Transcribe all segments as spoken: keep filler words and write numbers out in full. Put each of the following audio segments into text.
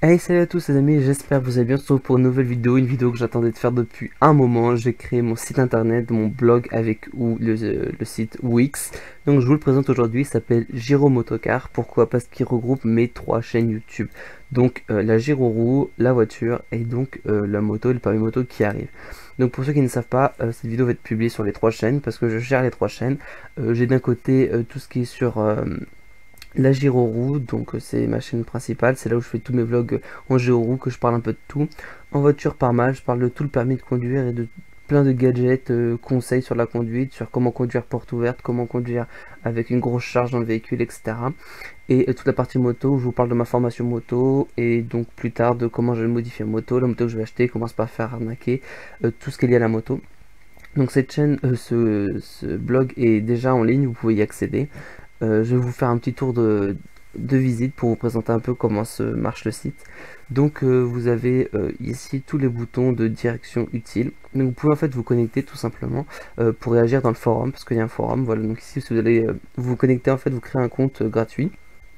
Hey, salut à tous les amis, j'espère que vous allez bien. On se retrouve pour une nouvelle vidéo, une vidéo que j'attendais de faire depuis un moment. J'ai créé mon site internet, mon blog avec ou le, le site Wix. Donc je vous le présente aujourd'hui, il s'appelle Giro Motocar. Pourquoi? Parce qu'il regroupe mes trois chaînes YouTube. Donc euh, la Giroroue, la voiture et donc euh, la moto, le permis moto qui arrive. Donc pour ceux qui ne savent pas, euh, cette vidéo va être publiée sur les trois chaînes parce que je gère les trois chaînes. Euh, J'ai d'un côté euh, tout ce qui est sur... Euh, la Giroroue, donc euh, c'est ma chaîne principale, c'est là où je fais tous mes vlogs en Giroroue, que je parle un peu de tout. En voiture pas mal, je parle de tout le permis de conduire et de plein de gadgets, euh, conseils sur la conduite, sur comment conduire porte ouverte, comment conduire avec une grosse charge dans le véhicule, et cetera. Et euh, toute la partie moto, où je vous parle de ma formation moto, et donc plus tard de comment je vais modifier ma moto, la moto que je vais acheter, comment se pas faire arnaquer, euh, tout ce qui est lié à la moto. Donc cette chaîne, euh, ce, ce blog est déjà en ligne, vous pouvez y accéder. Euh, je vais vous faire un petit tour de, de visite pour vous présenter un peu comment se marche le site. Donc euh, vous avez euh, ici tous les boutons de direction utiles. Donc vous pouvez en fait vous connecter tout simplement euh, pour réagir dans le forum, parce qu'il y a un forum. Voilà, donc ici si vous allez euh, vous connecter, en fait vous créez un compte euh, gratuit.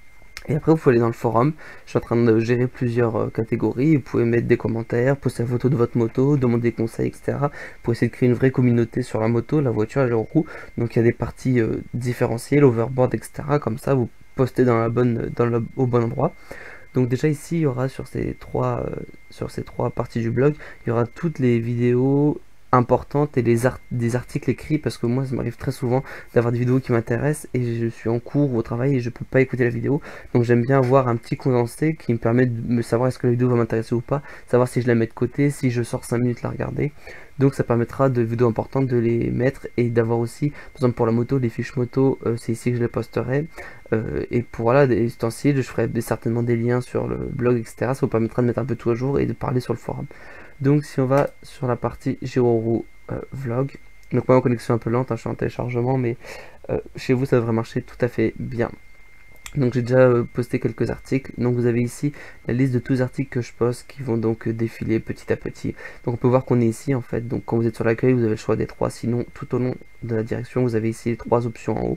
Et après vous pouvez aller dans le forum. Je suis en train de gérer plusieurs euh, catégories. Vous pouvez mettre des commentaires, poster la photo de votre moto, demander des conseils, et cetera. Pour essayer de créer une vraie communauté sur la moto, la voiture, la roue. Donc il y a des parties euh, différenciées, l'overboard, et cetera. Comme ça vous postez dans la bonne, dans le, au bon endroit. Donc déjà ici il y aura sur ces trois, euh, sur ces trois parties du blog, il y aura toutes les vidéos importantes et les art des articles écrits, parce que moi ça m'arrive très souvent d'avoir des vidéos qui m'intéressent et je suis en cours ou au travail et je peux pas écouter la vidéo, donc j'aime bien avoir un petit condensé qui me permet de me savoir est-ce que la vidéo va m'intéresser ou pas, savoir si je la mets de côté, si je sors cinq minutes la regarder. Donc ça permettra de vidéos importantes de les mettre et d'avoir aussi, par exemple pour la moto, les fiches moto, euh, c'est ici que je les posterai. Euh, et pour voilà, des ustensiles, je ferai des, certainement des liens sur le blog, et cetera. Ça vous permettra de mettre un peu tout à jour et de parler sur le forum. Donc si on va sur la partie Giroroue euh, vlog, donc moi en connexion un peu lente, hein, je suis en téléchargement, mais euh, chez vous ça devrait marcher tout à fait bien. Donc j'ai déjà euh, posté quelques articles, donc vous avez ici la liste de tous les articles que je poste qui vont donc euh, défiler petit à petit. Donc on peut voir qu'on est ici en fait, donc quand vous êtes sur l'accueil vous avez le choix des trois, sinon tout au long de la direction vous avez ici les trois options en haut.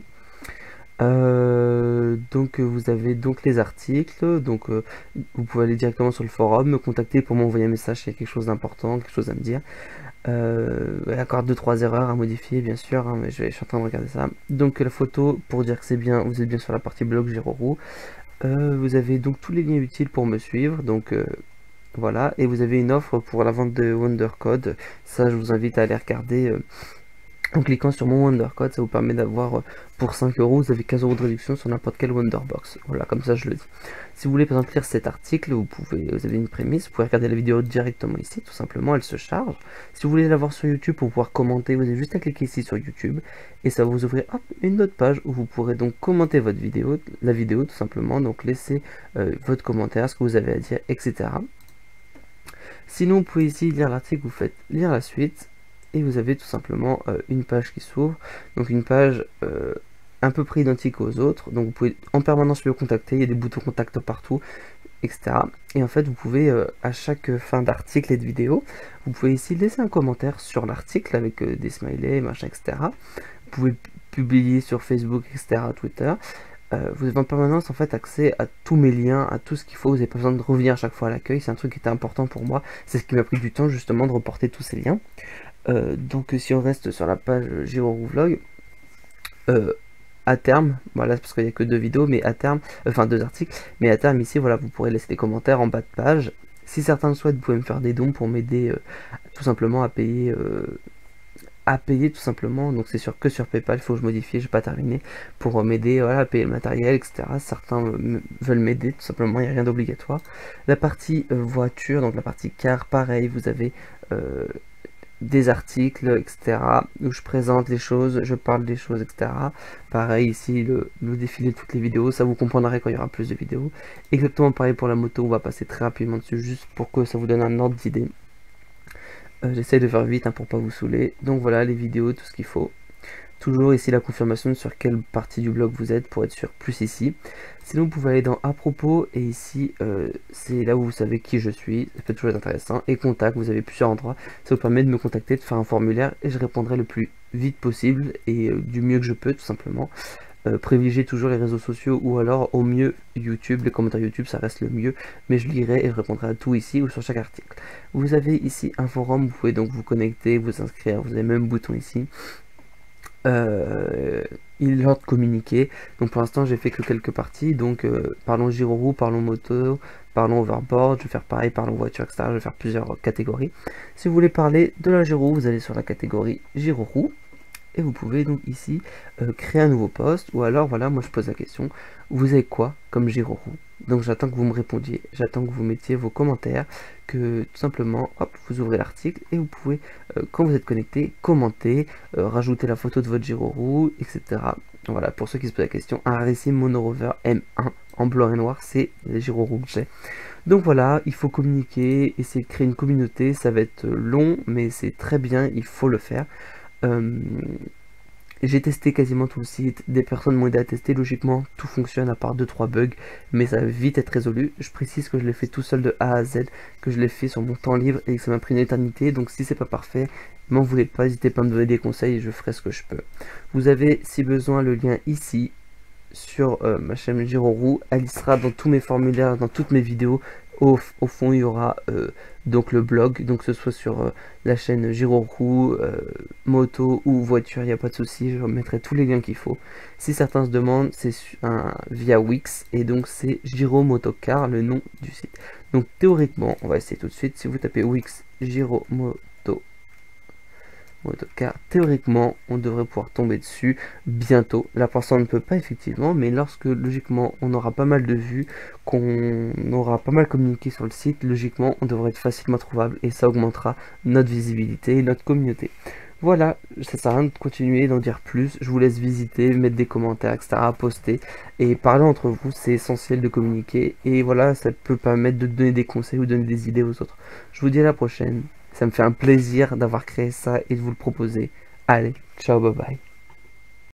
Euh, donc vous avez donc les articles, donc euh, vous pouvez aller directement sur le forum, me contacter pour m'envoyer un message s'il y a quelque chose d'important, quelque chose à me dire. Euh, encore deux trois erreurs à modifier bien sûr, hein, mais je, vais, je suis en train de regarder ça. Donc la photo pour dire que c'est bien, vous êtes bien sur la partie blog Giroroue. Euh, vous avez donc tous les liens utiles pour me suivre, donc euh, voilà, et vous avez une offre pour la vente de Wondercode. Ça je vous invite à aller regarder. Euh, En cliquant sur mon Wondercode, ça vous permet d'avoir, pour cinq euros, vous avez quinze euros de réduction sur n'importe quelle Wonderbox. Voilà, comme ça je le dis. Si vous voulez par exemple lire cet article, vous pouvez, vous avez une prémisse, vous pouvez regarder la vidéo directement ici, tout simplement, elle se charge. Si vous voulez la voir sur YouTube pour pouvoir commenter, vous avez juste à cliquer ici sur YouTube, et ça va vous ouvrir hop, une autre page où vous pourrez donc commenter votre vidéo, la vidéo tout simplement, donc laisser euh, votre commentaire, ce que vous avez à dire, et cetera. Sinon, vous pouvez ici lire l'article, vous faites lire la suite, et vous avez tout simplement euh, une page qui s'ouvre, donc une page euh, à peu près identique aux autres, donc vous pouvez en permanence me contacter, il y a des boutons contact partout, et cetera. Et en fait vous pouvez euh, à chaque fin d'article et de vidéo, vous pouvez ici laisser un commentaire sur l'article avec euh, des smileys, machin, et cetera. Vous pouvez publier sur Facebook, et cetera, Twitter. Euh, vous avez en permanence en fait accès à tous mes liens, à tout ce qu'il faut, vous n'avez pas besoin de revenir à chaque fois à l'accueil, c'est un truc qui était important pour moi, c'est ce qui m'a pris du temps justement de reporter tous ces liens. Euh, donc si on reste sur la page Giroroue Vlog, euh, à terme, voilà, parce qu'il n'y a que deux vidéos, mais à terme, enfin deux articles, mais à terme ici, voilà, vous pourrez laisser des commentaires en bas de page. Si certains le souhaitent, vous pouvez me faire des dons pour m'aider euh, tout simplement à payer, euh, à payer tout simplement. Donc c'est sûr que sur PayPal, il faut que je modifie, je n'ai pas terminé, pour euh, m'aider voilà, à payer le matériel, et cetera. Certains euh, veulent m'aider, tout simplement, il n'y a rien d'obligatoire. La partie euh, voiture, donc la partie car, pareil, vous avez euh, des articles, et cetera, où je présente les choses, je parle des choses, et cetera. Pareil ici, le, le défilé de toutes les vidéos, ça vous comprendrez quand il y aura plus de vidéos. Exactement pareil pour la moto, on va passer très rapidement dessus, juste pour que ça vous donne un ordre d'idée. Euh, J'essaie de faire vite hein, pour pas vous saouler. Donc voilà, les vidéos, tout ce qu'il faut. Toujours ici la confirmation sur quelle partie du blog vous êtes pour être sûr, plus ici. Sinon vous pouvez aller dans à propos et ici euh, c'est là où vous savez qui je suis, ça peut toujours être intéressant. Et contact, vous avez plusieurs endroits, ça vous permet de me contacter, de faire un formulaire et je répondrai le plus vite possible et euh, du mieux que je peux tout simplement. euh, privilégiez toujours les réseaux sociaux ou alors au mieux YouTube. Les commentaires YouTube, ça reste le mieux, mais je lirai et je répondrai à tout ici ou sur chaque article. Vous avez ici un forum, vous pouvez donc vous connecter, vous inscrire, vous avez même un bouton ici. Euh, il est l'heure de communiquer. Donc pour l'instant j'ai fait que quelques parties. Donc euh, parlons Giroroux, parlons moto, parlons overboard. Je vais faire pareil, parlons voiture, et cetera. Je vais faire plusieurs catégories. Si vous voulez parler de la Giroroux, vous allez sur la catégorie Giroroux. Et vous pouvez donc ici euh, créer un nouveau post. Ou alors voilà, moi je pose la question. Vous avez quoi comme Giroroux? Donc j'attends que vous me répondiez. J'attends que vous mettiez vos commentaires. Que tout simplement, hop, vous ouvrez l'article et vous pouvez, euh, quand vous êtes connecté, commenter, euh, rajouter la photo de votre Giroroux, et cetera. Voilà, pour ceux qui se posent la question, un Racing Monorover M un en blanc et noir, c'est les Giroroux que j'ai. Donc voilà, il faut communiquer, essayer de créer une communauté, ça va être long, mais c'est très bien, il faut le faire. Euh, J'ai testé quasiment tout le site, des personnes m'ont aidé à tester, logiquement tout fonctionne à part deux trois bugs, mais ça va vite être résolu. Je précise que je l'ai fait tout seul de A à Z, que je l'ai fait sur mon temps libre et que ça m'a pris une éternité, donc si c'est pas parfait, m'en voulez pas, n'hésitez pas à me donner des conseils et je ferai ce que je peux. Vous avez si besoin le lien ici sur euh, ma chaîne Giroroux, elle sera dans tous mes formulaires, dans toutes mes vidéos. Au, au fond il y aura euh, donc le blog, donc que ce soit sur euh, la chaîne Giroroux, euh, moto ou voiture, il n'y a pas de souci, je mettrai tous les liens qu'il faut. Si certains se demandent, c'est via Wix et donc c'est Giro Motocar, le nom du site. Donc théoriquement, on va essayer tout de suite, si vous tapez Wix Giro Moto car théoriquement on devrait pouvoir tomber dessus bientôt. La personne ne peut pas effectivement, mais lorsque logiquement on aura pas mal de vues, qu'on aura pas mal communiqué sur le site, logiquement on devrait être facilement trouvable et ça augmentera notre visibilité et notre communauté. Voilà, ça sert à rien de continuer d'en dire plus, je vous laisse visiter, mettre des commentaires, et cetera, poster et parler entre vous, c'est essentiel de communiquer et voilà, ça peut permettre de donner des conseils ou donner des idées aux autres. Je vous dis à la prochaine. Ça me fait un plaisir d'avoir créé ça et de vous le proposer. Allez, ciao, bye bye.